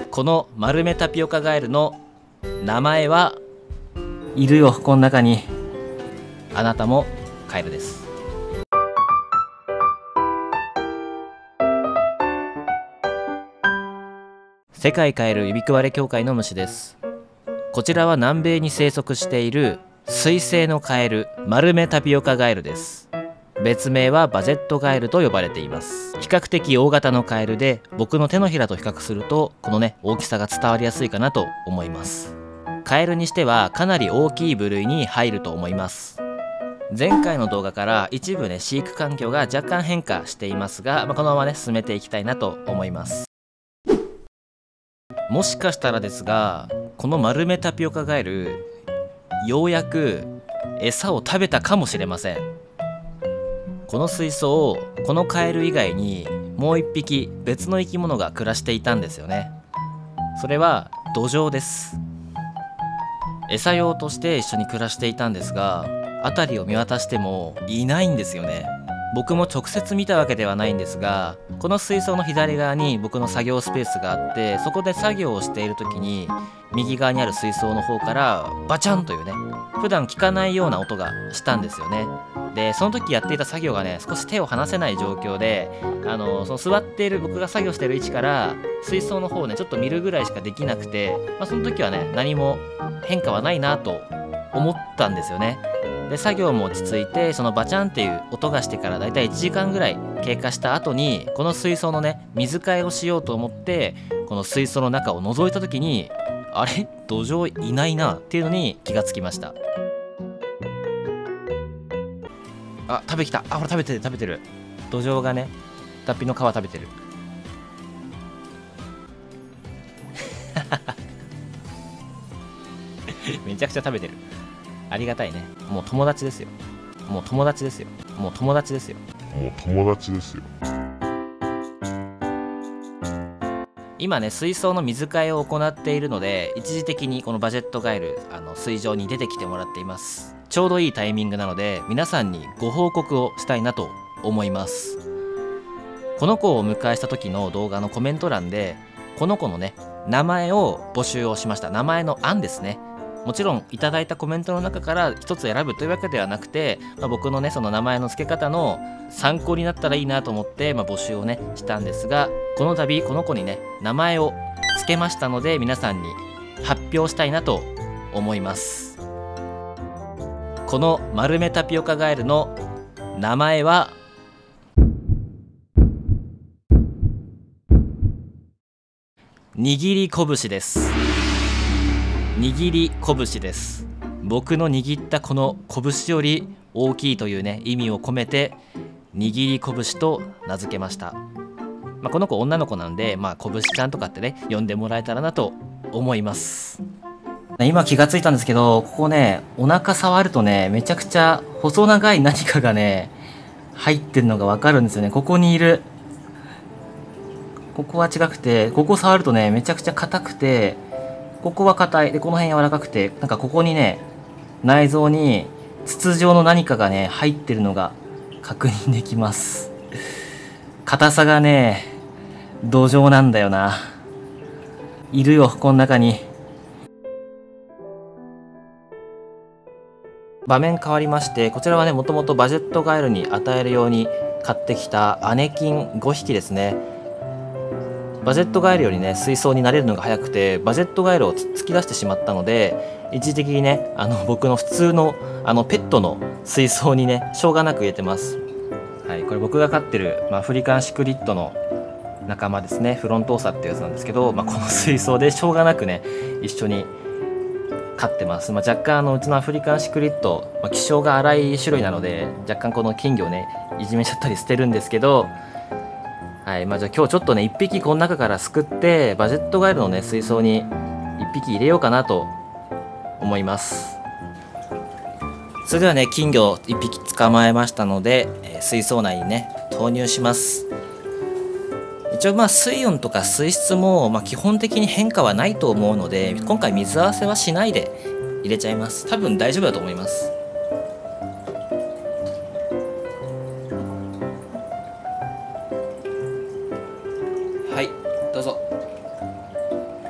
この丸目タピオカガエルの名前はいるよ、この中に。あなたもカエルです。世界カエル指食われ協会の虫です。こちらは南米に生息している水生のカエル、丸目タピオカガエルです。別名はバジェットガエルと呼ばれています。比較的大型のカエルで、僕の手のひらと比較するとこのね大きさが伝わりやすいかなと思います。カエルにしてはかなり大きい部類に入ると思います。前回の動画から一部ね飼育環境が若干変化していますが、このままね進めていきたいなと思います。もしかしたらですが、この丸目タピオカガエルようやく餌を食べたかもしれません。この水槽、このカエル以外にもう一匹別の生き物が暮らしていたんですよね。それはドジョウです。餌用として一緒に暮らしていたんですが、辺りを見渡してもいないんですよね。僕も直接見たわけではないんですが、この水槽の左側に僕の作業スペースがあって、そこで作業をしている時に右側にある水槽の方からバチャンというね、普段聞かないような音がしたんですよね。でその時やっていた作業がね少し手を離せない状況で、その座っている僕が作業している位置から水槽の方をねちょっと見るぐらいしかできなくて、その時はね何も変化はないなと思ったんですよね。で作業も落ち着いて、そのバチャンっていう音がしてからだいたい1時間ぐらい経過した後に、この水槽のね水替えをしようと思ってこの水槽の中を覗いた時に、あれドジョウいないなっていうのに気がつきました。あ、食べきた。あ、ほら食べてる食べてる。ドジョウがね脱皮の皮食べてる。めちゃくちゃ食べてる。ありがたいね。もう友達ですよ。もう友達ですよ。もう友達ですよ。 もう友達ですよ。 今ね水槽の水替えを行っているので、一時的にこのバジェットガエル水上に出てきてもらっています。ちょうどいいタイミングなので皆さんにご報告をしたいなと思います。この子をお迎えした時の動画のコメント欄で、この子のね名前を募集をしました。名前の案ですね。もちろんいただいたコメントの中から一つ選ぶというわけではなくて、僕のねその名前の付け方の参考になったらいいなと思って、募集をねしたんですが、この度この子にね名前を付けましたので、皆さんに発表したいなと思います。この丸目タピオカガエルの名前は握り拳です。握り拳です。僕の握ったこの拳より大きいというね意味を込めて握り拳と名付けました。この子女の子なんで、拳ちゃんとかってね呼んでもらえたらなと思います。今気がついたんですけど、ここねお腹触るとねめちゃくちゃ細長い何かがね入ってるのがわかるんですよね。ここにいる。ここは違くて、ここ触るとねめちゃくちゃ硬くて、ここは硬いで、この辺柔らかくて、なんかここにね内臓に筒状の何かがね入ってるのが確認できます。硬さがね土壌なんだよな。いるよこの中に。場面変わりまして、こちらはねもともとバジェットガエルに与えるように買ってきた姉金5匹ですね。バジェットガエルよりね水槽に慣れるのが早くて、バジェットガエルを突き出してしまったので、一時的にね僕の普通のペットの水槽にねしょうがなく入れてます。はい、これ僕が飼ってる、アフリカンシクリッドの仲間ですね。フロントーサっていうやつなんですけど、この水槽でしょうがなくね一緒に飼ってます。若干うちのアフリカンシクリッド、気性が荒い種類なので、若干この金魚をねいじめちゃったりしてるんですけど、はい、じゃあ今日ちょっとね1匹この中からすくってバジェットガエルのね水槽に1匹入れようかなと思います。それではね金魚1匹捕まえましたので、水槽内にね投入します。一応水温とか水質も基本的に変化はないと思うので、今回水合わせはしないで入れちゃいます。多分大丈夫だと思います。はい、どうぞ。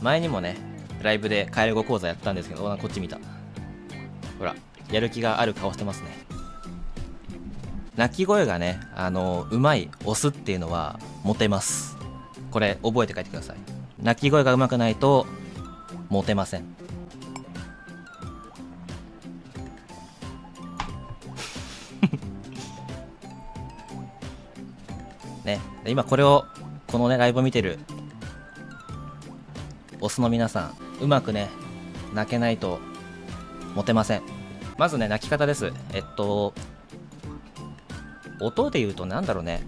前にもねライブでカエル語講座やったんですけど、こっち見た。ほらやる気がある顔してますね。鳴き声がねうまいオスっていうのはモテます。これ覚えて帰ってください。鳴き声がうまくないとモテません。ね、今このねライブを見てるオスの皆さん、うまくね鳴けないとモテません。まずね鳴き方です。音で言うとなんだろうね、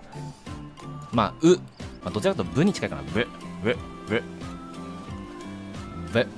どちらかというとブに近いかな。ブブブブ。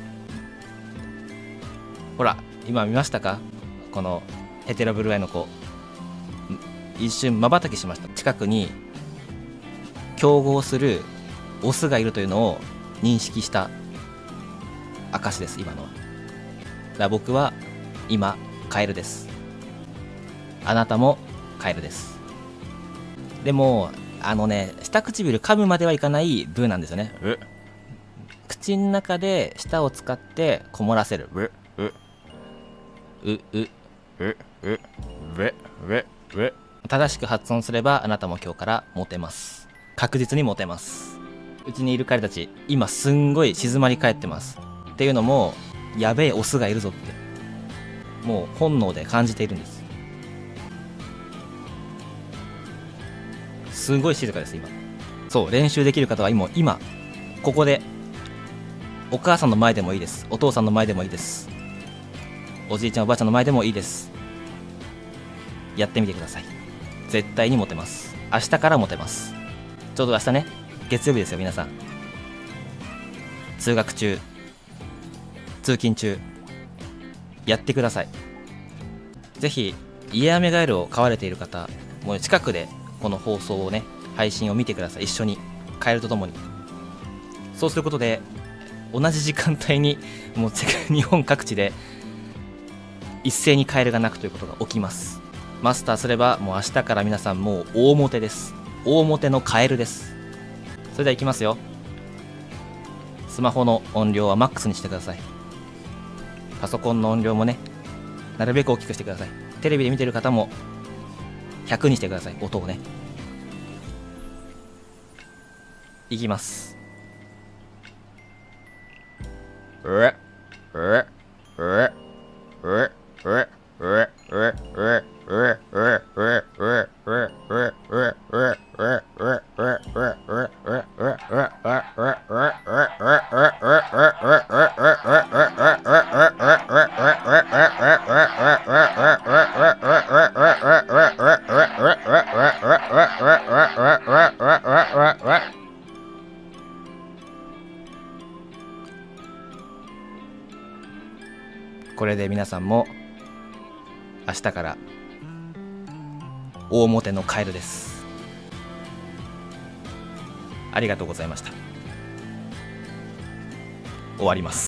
ほら今見ましたか、このヘテロブルアイの子、一瞬まばたきしました。近くに競合するオスがいるというのを認識した証です、今のは。だから僕は今カエルです。あなたもカエルです。でも下唇噛むまではいかないブなんですよね。口の中で舌を使ってこもらせる。正しく発音すればあなたも今日からモテます。確実にモテます。うちにいる彼たち今すんごい静まり返ってます。っていうのもやべえオスがいるぞってもう本能で感じているんです。すごい静かです今。そう、練習できる方は今ここでお母さんの前でもいいです。お父さんの前でもいいです。おじいちゃんおばあちゃんの前でもいいです。やってみてください。絶対にモテます。明日からモテます。ちょうど明日ね月曜日ですよ。皆さん通学中通勤中やってください。ぜひイエアメガエルを飼われている方もう近くでこの放送をね配信を見てください。一緒にカエルとともに。そうすることで同じ時間帯にもう日本各地で一斉にカエルが鳴くということが起きます。マスターすればもう明日から皆さんもう大モテです。大モテのカエルです。それではいきますよ。スマホの音量はマックスにしてください。パソコンの音量もねなるべく大きくしてください。テレビで見てる方も100にしてください。音をね。いきます。これで皆さんも明日から大モテのカエルです。ありがとうございました。終わります。